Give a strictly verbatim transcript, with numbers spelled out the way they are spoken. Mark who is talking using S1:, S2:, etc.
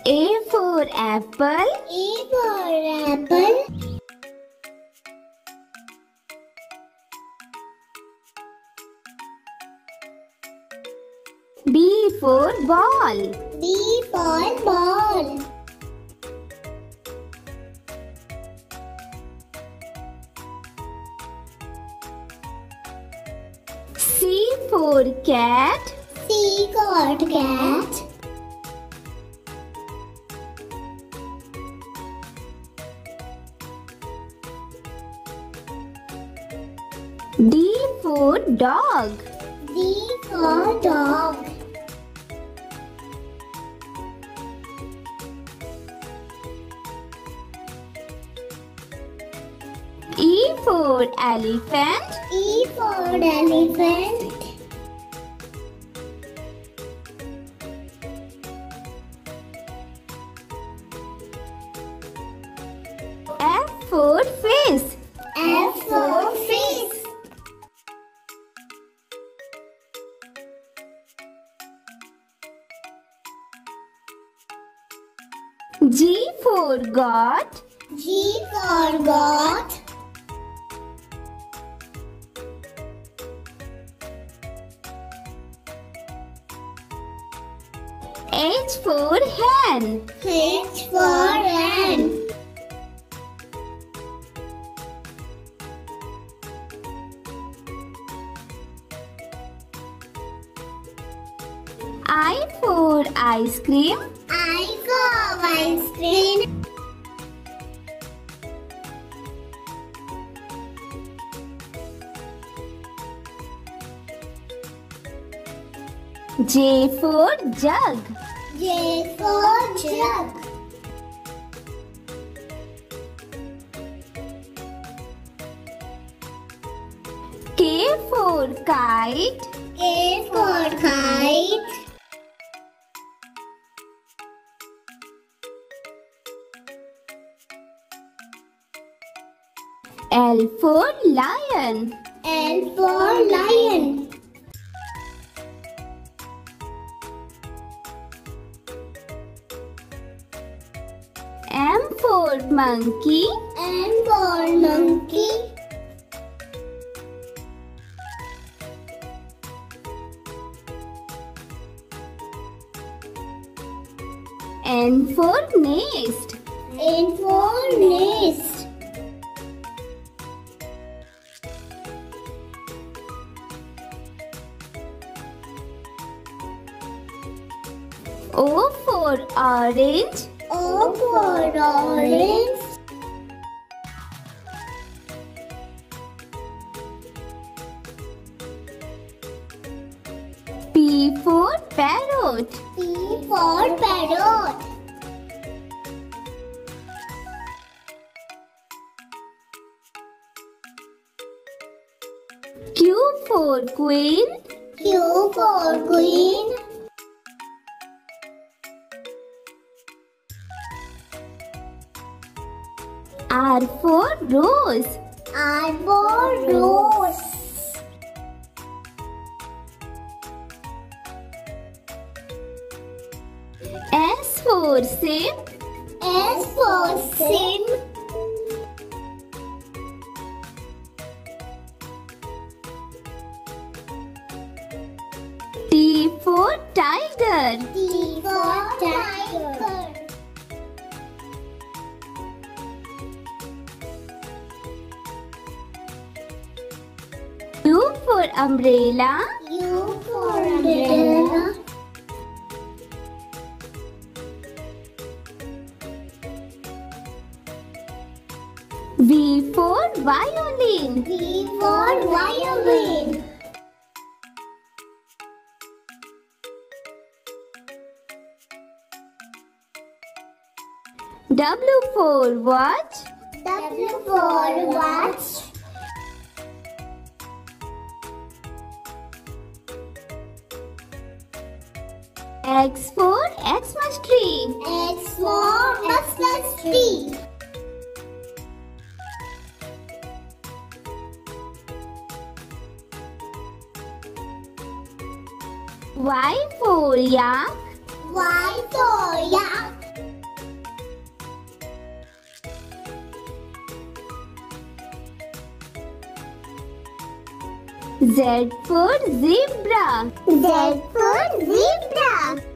S1: A for apple.
S2: A for apple.
S1: B for ball.
S2: B for ball.
S1: C for cat.
S2: C for cat.
S1: D for dog.
S2: D for dog.
S1: E for elephant.
S2: E for elephant.
S1: F for fish.
S2: F for fish.
S1: G for goat.
S2: G for goat.
S1: H for hen.
S2: H for hen.
S1: I for ice cream.
S2: I for ice cream.
S1: J for jug.
S2: J for jug.
S1: K for kite.
S2: K for kite.
S1: L for lion.
S2: L for lion.
S1: M for monkey.
S2: M for monkey.
S1: N for nest.
S2: N for nest.
S1: O for orange.
S2: O for orange.
S1: P for parrot.
S2: P for parrot.
S1: Q for queen.
S2: Q for queen.
S1: R for rose.
S2: R for rose.
S1: S for sim.
S2: S for sim.
S1: T for tiger.
S2: T for tiger.
S1: U for umbrella.
S2: U for umbrella.
S1: V for violin.
S2: V for violin.
S1: W for watch.
S2: W for watch.
S1: X for Xmas tree.
S2: X for Xmas tree.
S1: Y for yak.
S2: Y for yak.
S1: Z for zebra.
S2: Z for zebra.